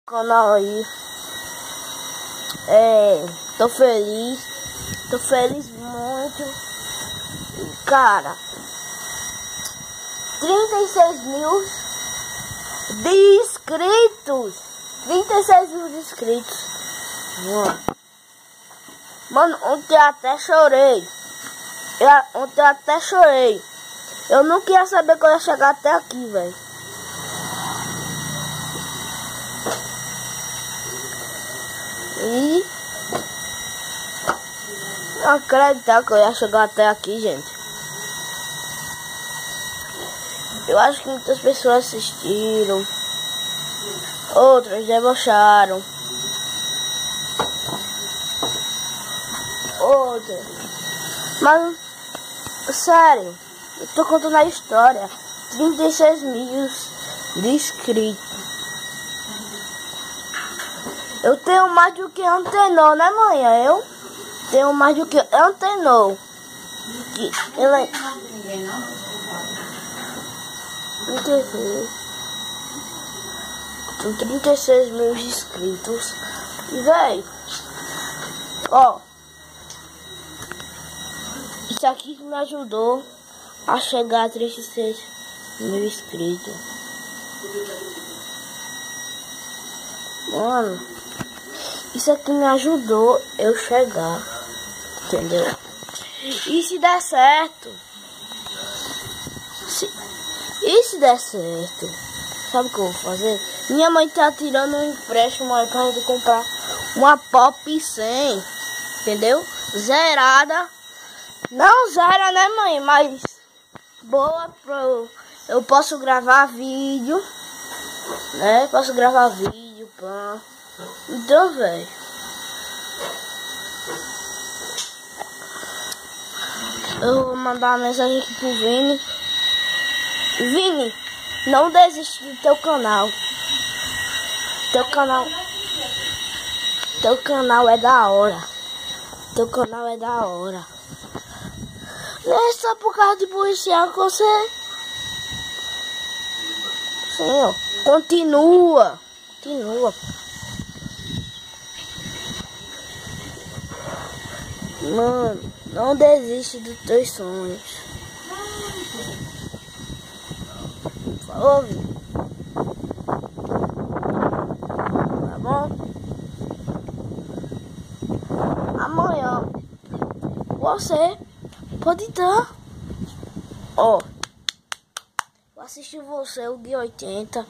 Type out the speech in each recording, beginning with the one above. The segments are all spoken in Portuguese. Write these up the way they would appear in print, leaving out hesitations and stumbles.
canal aí. Tô feliz muito. Cara, 36 mil de inscritos. 36 mil de inscritos. Mano, ontem eu até chorei. Eu não queria saber que eu ia chegar até aqui, velho. E não acreditar que eu ia chegar até aqui, gente. Eu acho que muitas pessoas assistiram, outras debocharam, outras. Mas, sério, eu tô contando a história. 36 mil de inscritos. Eu tenho mais do que Antenor, né, mãe? Eu tenho mais do que Antenor. Ele é... 36. Tem 36 mil inscritos. E, velho, ó, isso aqui que me ajudou a chegar a 36 mil inscritos. Mano, isso aqui me ajudou eu chegar, entendeu? E se der certo, se der certo, sabe o que eu vou fazer? Minha mãe tá tirando um empréstimo aí pra gente comprar uma Pop 100, entendeu? Zerada, não zera, né, mãe? Mas boa eu posso gravar vídeo, né? Posso gravar vídeo, pã. Então, velho, eu vou mandar uma mensagem aqui pro Vini. Vini, não desiste do teu canal. Teu canal é da hora. Teu canal é da hora. Não é só por causa de policial que você... Sim, ó. Continua. Mano, não desiste dos teus sonhos. Falou, Vini? Tá bom? Amanhã você pode estar, ó, vou assistir você o dia 80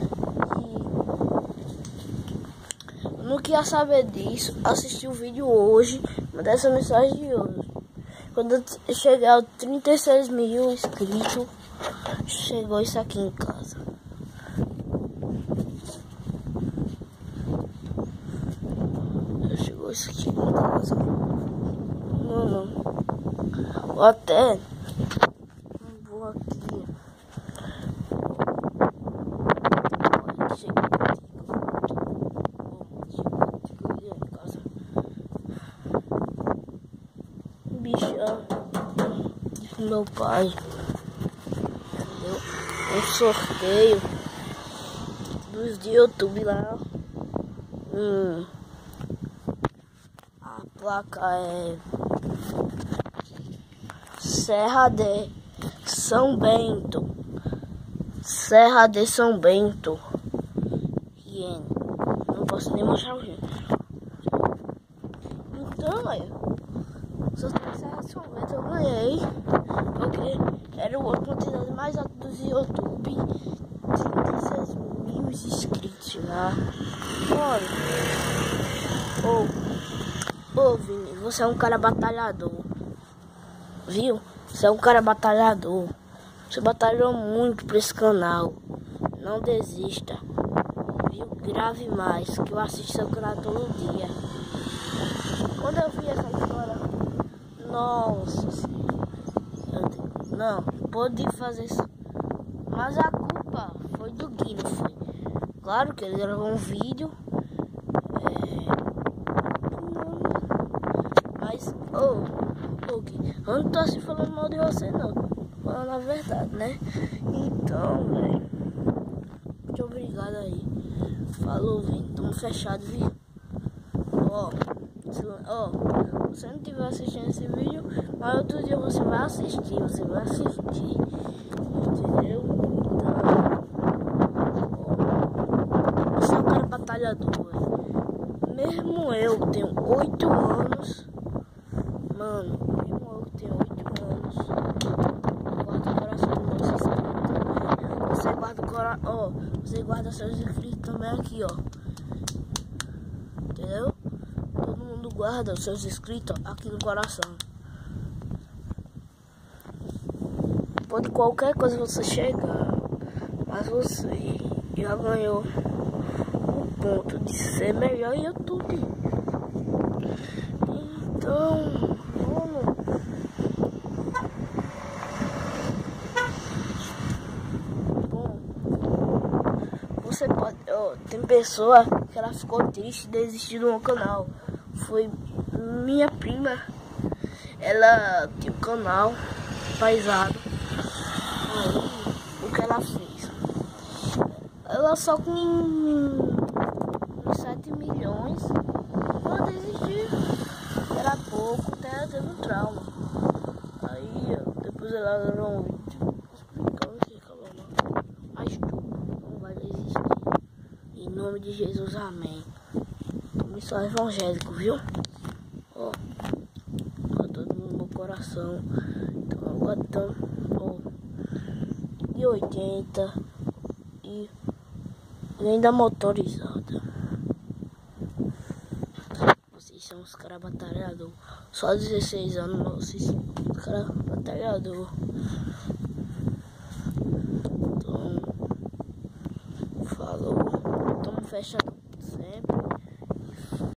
e eu não queria saber disso. Assisti o vídeo hoje, mandei essa mensagem de hoje. Quando eu chegar aos 36 mil inscritos, chegou isso aqui em casa. Chegou isso aqui em casa. Mano, vou até... Vou aqui. Chegou em casa. Bichão do meu pai. Um sorteio dos de YouTube lá. A placa é Serra de São Bento. Serra de São Bento. Não posso nem mostrar o jeito. Então, sorteio Serra de São Bento eu ganhei. Porque era a quantidade mais alta dos YouTube. 36 mil inscritos lá. Olha. Ô, Vini, você é um cara batalhador. Viu? Você é um cara batalhador. Você batalhou muito pra esse canal. Não desista. Viu? Grave mais, que eu assisto seu canal todo dia. Quando eu vi essa história, nossa senhora. Não, pode fazer isso. Mas a culpa foi do Guino, foi. Claro que ele gravou um vídeo. Mas, Gui, eu não tô assim falando mal de você, não. Falando a verdade, né? Então, velho, muito obrigado aí. Falou, Vini. Tamo fechado, viu? Ó, você não estiver assistindo esse vídeo, mas outro dia você vai assistir. Entendeu? Então, você é um cara batalhador, velho. Mesmo eu tenho 8 anos. Mano, mesmo eu tenho 8 anos. Guarda o coração do nosso inscrito também. Você guarda o coração. Você guarda seus inscritos também aqui, ó. Entendeu? Todo mundo guarda os seus inscritos aqui no coração. Pode qualquer coisa você chegar, mas você já ganhou o ponto de ser melhor em YouTube. Então, vamos. Bom, você pode. Tem pessoa que ela ficou triste e desistiu do meu canal. Foi minha prima. Ela tinha um canal paisado. O que ela fez? Ela só com 7 milhões. Ela desistiu. Era pouco, até ela teve um trauma. Aí depois ela gravou um vídeo explicando que acabou não. Mas tu não vai desistir. Em nome de Jesus, amém. Eu sou evangélico, viu? Ó, tá todo mundo no coração. Então agora estamos, e 80 e ainda motorizada. Vocês são os caras batalhador. Só 16 anos, vocês são os caras batalhador. Então, falou. Tamo fechado sempre.